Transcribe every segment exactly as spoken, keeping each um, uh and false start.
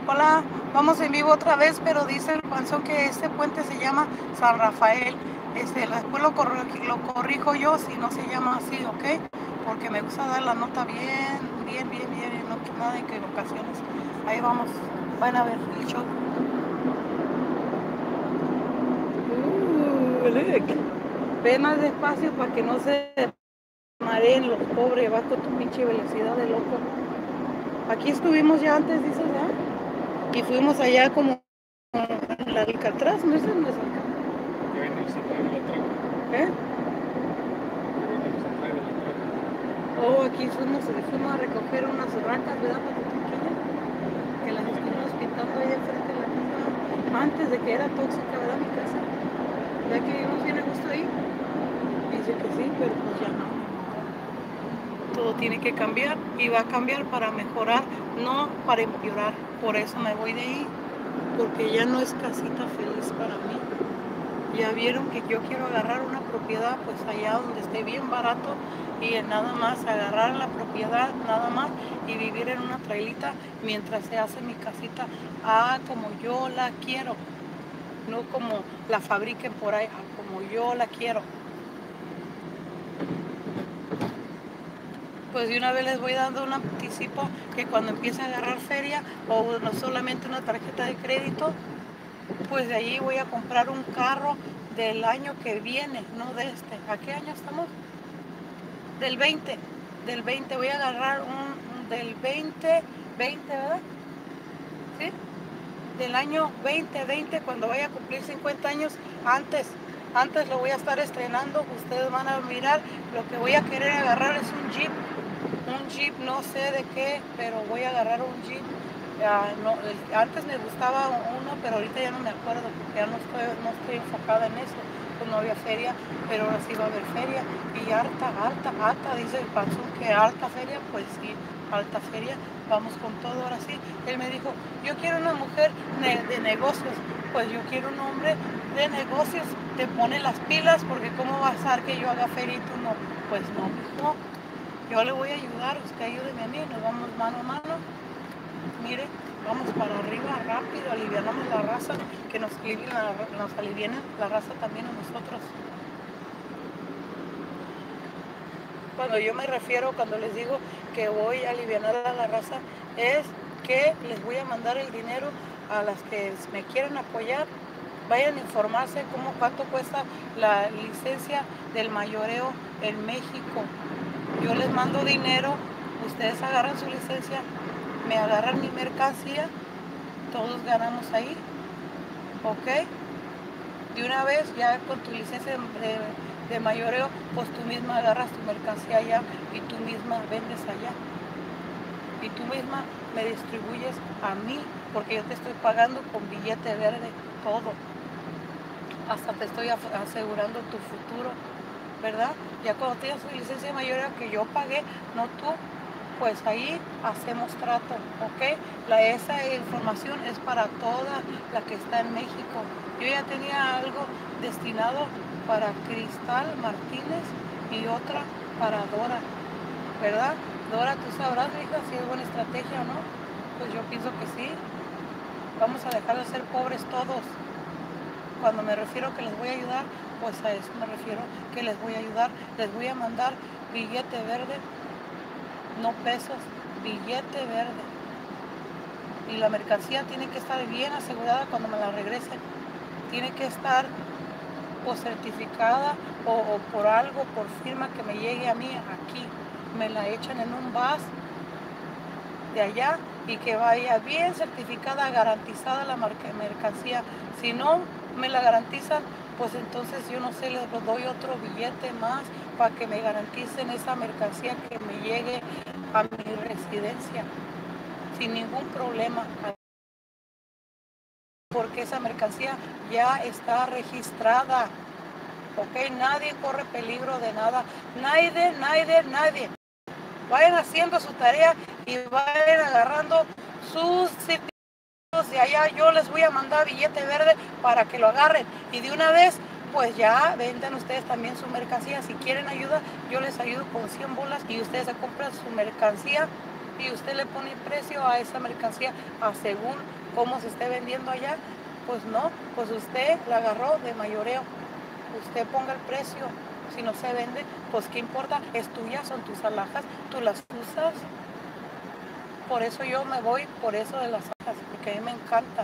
Hola, vamos en vivo otra vez, pero dice el panzón que este puente se llama San Rafael. Este, después lo, corro, lo corrijo yo si no se llama así, ¿ok? Porque me gusta dar la nota bien, bien, bien, bien, no que nada de equivocaciones. Ahí vamos, van a ver el show. Uh, look. Ve más despacio para que no se mareen los pobres, vas con tu pinche velocidad de loco. Aquí estuvimos ya antes, dices, ¿ya? Y fuimos allá como en la Alcatraz, ¿no es en la Alcatraz? ¿Eh? Oh, aquí fuimos, fuimos a recoger unas racas, ¿verdad? Que las estuvimos pintando ahí enfrente de la casa, antes de que era tóxica, ¿verdad? Mi casa. ¿Ya que vivimos bien a gusto ahí? Dice que sí, pero pues ya no. Todo tiene que cambiar y va a cambiar para mejorar, no para empeorar. Por eso me voy de ahí, porque ya no es casita feliz para mí. Ya vieron que yo quiero agarrar una propiedad, pues allá donde esté bien barato y nada más agarrar la propiedad, nada más, y vivir en una trailita mientras se hace mi casita, ah, como yo la quiero, no como la fabriquen por ahí, ah, como yo la quiero. Pues de una vez les voy dando un anticipo que cuando empiece a agarrar feria o no solamente una tarjeta de crédito, pues de ahí voy a comprar un carro del año que viene, no de este. ¿A qué año estamos? Del veinte. Del veinte. Voy a agarrar un, un del veinte, veinte, ¿verdad? ¿Sí? Del año veinte veinte, cuando vaya a cumplir cincuenta años, antes. Antes lo voy a estar estrenando. Ustedes van a mirar. Lo que voy a querer agarrar es un Jeep. Un Jeep, no sé de qué, pero voy a agarrar un Jeep. Uh, no, antes me gustaba uno, pero ahorita ya no me acuerdo porque ya no estoy, no estoy enfocada en eso. Pues no había feria, pero ahora sí va a haber feria. Y harta, alta, alta, dice el panzón que alta feria, pues sí, alta feria. Vamos con todo ahora sí. Él me dijo, yo quiero una mujer de, de negocios. Pues yo quiero un hombre de negocios. Te pone las pilas, porque cómo va a ser que yo haga feria y tú no. Pues no, no. Yo le voy a ayudar, usted ayúdeme a mí, nos vamos mano a mano. Mire, vamos para arriba rápido, alivianamos la raza, que nos alivien la, nos aliviene la raza también a nosotros. Cuando yo me refiero, cuando les digo que voy a aliviar a la raza, es que les voy a mandar el dinero a las que me quieran apoyar. Vayan a informarse cómo, cuánto cuesta la licencia del mayoreo en México. Yo les mando dinero, ustedes agarran su licencia, me agarran mi mercancía, todos ganamos ahí, ¿ok? De una vez ya con tu licencia de, de mayoreo, pues tú misma agarras tu mercancía allá y tú misma vendes allá. Y tú misma me distribuyes a mí, porque yo te estoy pagando con billete verde, todo. Hasta te estoy asegurando tu futuro, ¿verdad? Ya cuando tengas tu licencia de mayoreo que yo pagué, no tú, pues ahí hacemos trato, ¿ok? La, esa información es para toda la que está en México. Yo ya tenía algo destinado para Cristal Martínez y otra para Dora, ¿verdad? Dora, tú sabrás, hija, si es buena estrategia o no. Pues yo pienso que sí. Vamos a dejar de ser pobres todos. Cuando me refiero que les voy a ayudar, pues a eso me refiero, que les voy a ayudar. Les voy a mandar billete verde, no pesos, billete verde. Y la mercancía tiene que estar bien asegurada cuando me la regresen. Tiene que estar pues certificada o, o por algo, por firma que me llegue a mí aquí. Me la echan en un vas de allá y que vaya bien certificada, garantizada la mercancía. Si no me la garantizan, pues entonces yo no sé, les doy otro billete más para que me garanticen esa mercancía que me llegue a mi residencia sin ningún problema, porque esa mercancía ya está registrada, ok, nadie corre peligro de nada, nadie, nadie, nadie. Vayan haciendo su tarea y vayan agarrando sus certificados de allá. Yo les voy a mandar billete verde para que lo agarren y de una vez pues ya vendan ustedes también su mercancía. Si quieren ayuda, yo les ayudo con cien bolas y ustedes se compran su mercancía y usted le pone precio a esa mercancía a según cómo se esté vendiendo allá, pues no, pues usted la agarró de mayoreo. Usted ponga el precio. Si no se vende, pues qué importa, es tuya, son tus alhajas, tú las usas. Por eso yo me voy por eso de las alhajas, porque a mí me encantan.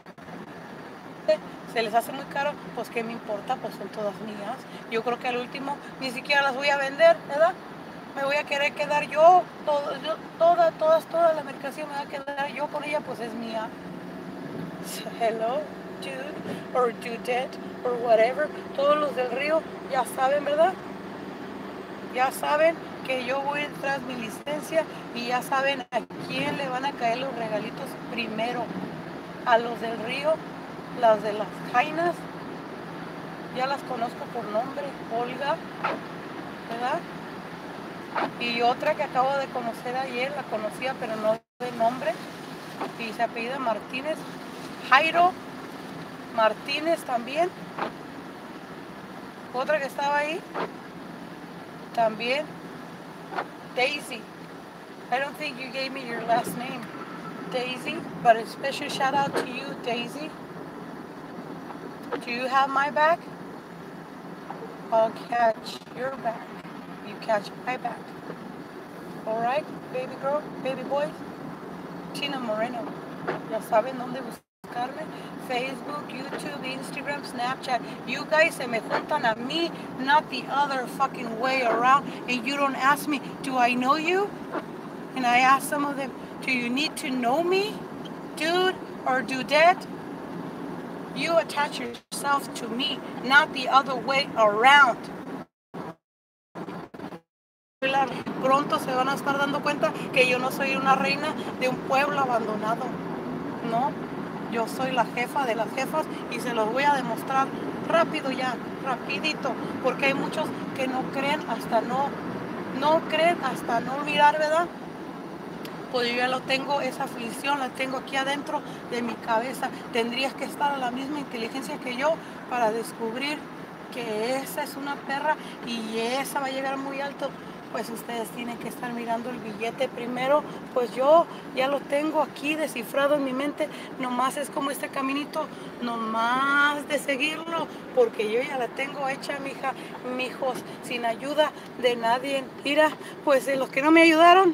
Se les hace muy caro, pues qué me importa, pues son todas mías. Yo creo que al último ni siquiera las voy a vender, ¿verdad? Me voy a querer quedar yo, todo, yo toda, todas, toda la mercancía me va a quedar yo con ella, pues es mía. So, hello, dude, or dudette, or whatever. Todos los del río ya saben, ¿verdad? Ya saben que yo voy tras mi licencia y ya saben a quién le van a caer los regalitos primero. A los del río, las de las jainas, ya las conozco por nombre, Olga, ¿verdad? Y otra que acabo de conocer ayer, la conocía pero no de nombre, y se apellida Martínez, Jairo Martínez también. Otra que estaba ahí, también, Daisy. I don't think you gave me your last name, Daisy, but a special shout out to you, Daisy. Do you have my back? I'll catch your back. You catch my back. Alright, baby girl, baby boy. Tina Moreno. Ya saben dónde buscarme. Facebook, YouTube, Instagram, Snapchat. You guys se me juntan a mí, not the other fucking way around. And you don't ask me, do I know you? And I ask some of them, do you need to know me, dude or dudette? You attach yourself to me, not the other way around. Pronto se van a estar dando cuenta que yo no soy una reina de un pueblo abandonado. No, yo soy la jefa de las jefas y se los voy a demostrar rápido ya, rapidito, porque hay muchos que no creen hasta no, no creen hasta no mirar, ¿verdad? Pues yo ya lo tengo, esa aflicción la tengo aquí adentro de mi cabeza. Tendrías que estar a la misma inteligencia que yo para descubrir que esa es una perra y esa va a llegar muy alto. Pues ustedes tienen que estar mirando el billete primero. Pues yo ya lo tengo aquí descifrado en mi mente. Nomás es como este caminito, nomás de seguirlo, porque yo ya la tengo hecha, mija, mijos, sin ayuda de nadie. Mira, pues de los que no me ayudaron,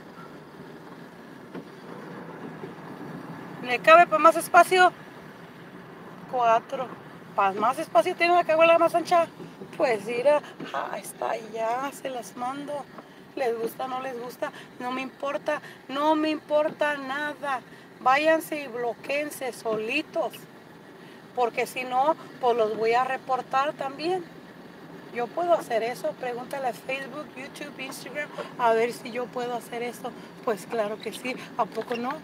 ¿le cabe para más espacio? Cuatro. Para más espacio tiene una cajuela más ancha. Pues mira, ah, está ya, se las mando. Les gusta, no les gusta, no me importa, no me importa nada. Váyanse y bloqueense solitos. Porque si no, pues los voy a reportar también. Yo puedo hacer eso, pregúntale a Facebook, YouTube, Instagram, a ver si yo puedo hacer eso. Pues claro que sí, ¿a poco no?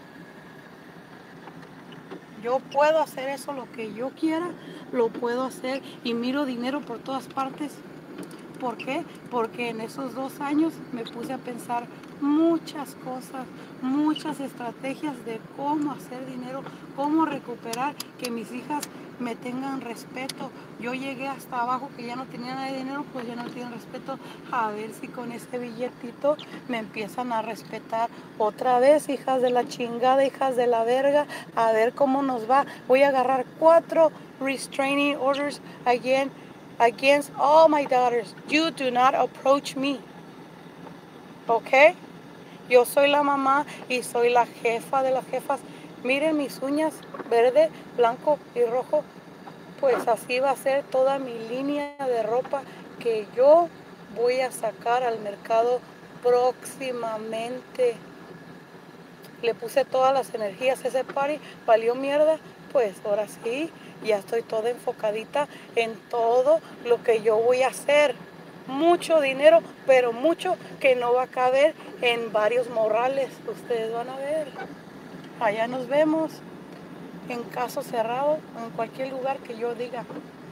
Yo puedo hacer eso, lo que yo quiera, lo puedo hacer y miro dinero por todas partes. ¿Por qué? Porque en esos dos años me puse a pensar muchas cosas, muchas estrategias de cómo hacer dinero, cómo recuperar, que mis hijas me tengan respeto. Yo llegué hasta abajo que ya no tenía nada de dinero, pues ya no tienen respeto. A ver si con ese billetito me empiezan a respetar otra vez, hijas de la chingada, hijas de la verga. A ver cómo nos va. Voy a agarrar cuatro restraining orders again against all my daughters. You do not approach me. ¿Ok? Yo soy la mamá y soy la jefa de las jefas. Miren mis uñas, verde, blanco y rojo. Pues así va a ser toda mi línea de ropa que yo voy a sacar al mercado próximamente. Le puse todas las energías a ese party, valió mierda. Pues ahora sí, ya estoy toda enfocadita en todo lo que yo voy a hacer. Mucho dinero, pero mucho que no va a caber en varios morrales. Ustedes van a ver. Allá nos vemos, en caso cerrado, en cualquier lugar que yo diga.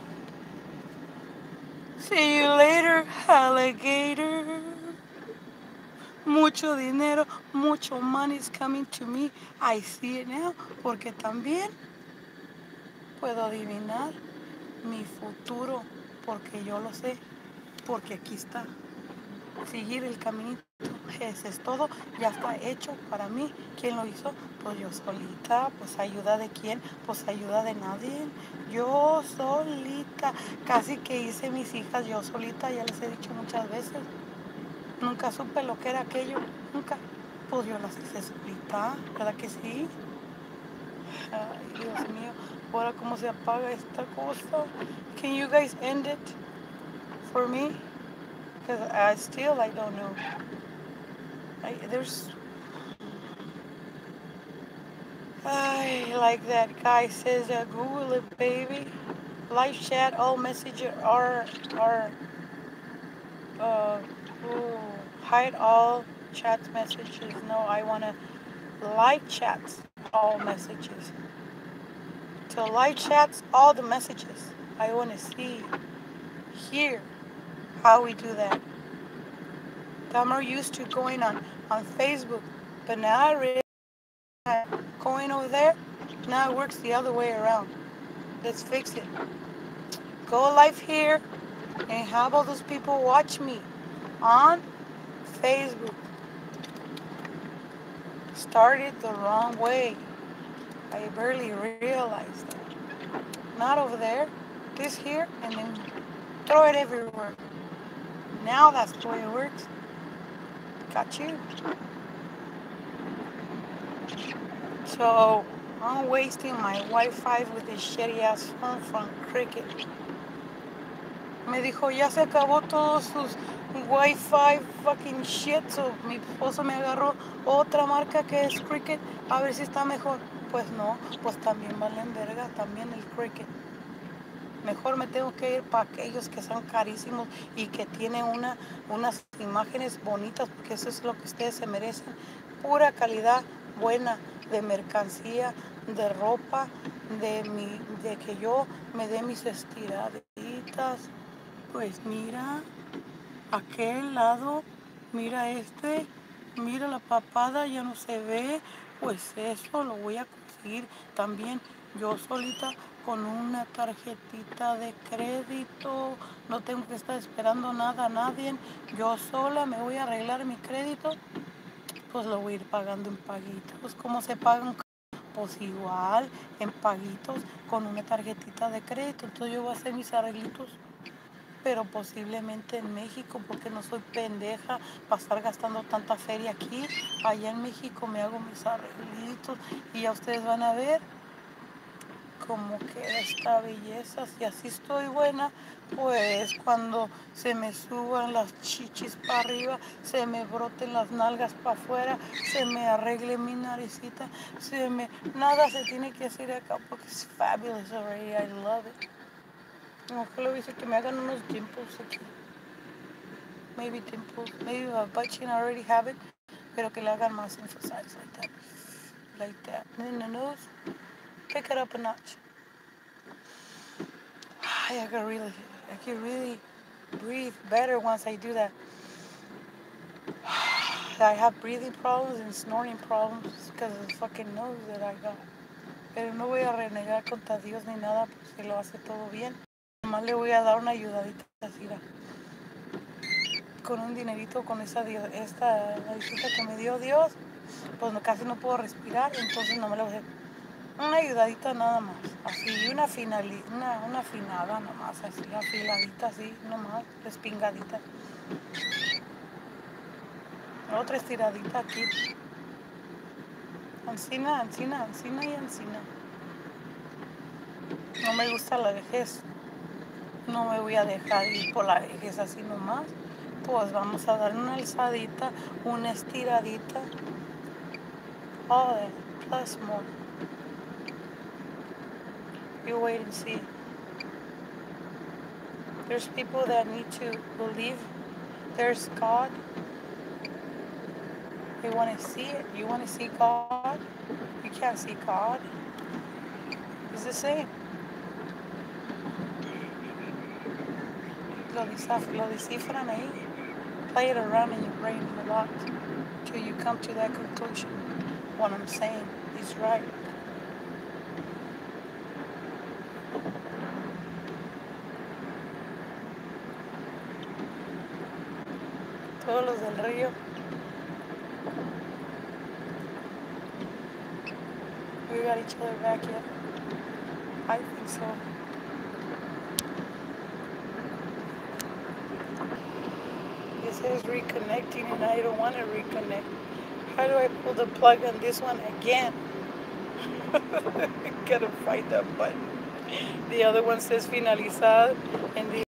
See you later, alligator. Mucho dinero, mucho money is coming to me. I see it now, porque también puedo adivinar mi futuro, porque yo lo sé, porque aquí está. Seguir el caminito. ese es todo, ya está hecho para mí. ¿Quién lo hizo? Pues yo solita. Pues ayuda de quién, pues ayuda de nadie. Yo solita, casi que hice mis hijas yo solita, ya les he dicho muchas veces. Nunca supe lo que era aquello, nunca. Pues yo las hice solita, ¿verdad que sí? Ay, Dios mío, ahora cómo se apaga esta cosa. Can you guys end it for me? Because I still, I don't know. I, there's... I like that guy says, uh, Google it, baby. Live chat, all messages are, are, uh, ooh, hide all chat messages. No, I want to live chats, all messages. To live chats, all the messages. I want to see, hear how we do that. I'm more used to going on, on Facebook, but now I realize going over there, now it works the other way around. Let's fix it. Go live here and have all those people watch me on Facebook. Started the wrong way. I barely realized that. Not over there, this here, and then throw it everywhere. Now that's the way it works. Got you. So I'm wasting my Wi-Fi with this shitty ass phone from Cricket. Me dijo, ya se acabó todos sus Wi-Fi fucking shit. So mi esposo me agarró otra marca que es Cricket. A ver si está mejor. Pues no, pues también valen verga, también el Cricket. Mejor me tengo que ir para aquellos que son carísimos y que tienen una, unas imágenes bonitas, porque eso es lo que ustedes se merecen. Pura calidad buena de mercancía, de ropa, de, mi, de que yo me dé mis estiraditas. Pues mira, aquel lado, mira este, mira la papada, ya no se ve. Pues eso lo voy a conseguir también yo solita con una tarjetita de crédito. No tengo que estar esperando nada a nadie. Yo sola me voy a arreglar mi crédito. Pues lo voy a ir pagando en paguitos. ¿Cómo se pagan? Pues igual, en paguitos, con una tarjetita de crédito. Entonces yo voy a hacer mis arreglitos, pero posiblemente en México, porque no soy pendeja para estar gastando tanta feria aquí. Allá en México me hago mis arreglitos y ya ustedes van a ver cómo queda esta belleza. Si así estoy buena, pues cuando se me suban las chichis para arriba, se me broten las nalgas para afuera, se me arregle mi naricita, se me... nada se tiene que hacer acá porque es fabulous already. I love it. Ojalá dice que me hagan unos dimples aquí. Maybe dimples. Maybe a butt chin, I already have it. Pero que le hagan más emphasize like that. Like that. And in the nose, pick it up a notch. I can really, I can really breathe better once I do that. I have breathing problems and snoring problems because of the fucking nose that I got. Pero no voy a renegar contra Dios ni nada porque lo hace todo bien. Nomás le voy a dar una ayudadita así, con un dinerito, con esa esta ayudita que me dio Dios, pues no, casi no puedo respirar, entonces no me lo voy a hacer. Una ayudadita nada más, así, una, finali, una, una afinada nomás, así, afiladita, así, nomás, respingadita. Otra estiradita aquí. Encina, encina, encina y encina. No me gusta la vejez. No me voy a dejar ir por la vejez así nomás. Pues vamos a dar una alzadita, una estiradita. All that, plus more. You wait and see. There's people that need to believe there's God. They want to see it. You want to see God? You can't see God. It's the same. Lo, lo descifran ahí. Play it around in your brain a lot till you come to that conclusion. What I'm saying is right. Todos los del río got each other back yet. I think so. It says reconnecting and I don't want to reconnect. How do I pull the plug on this one again? Gotta find that button. The other one says finalizado and the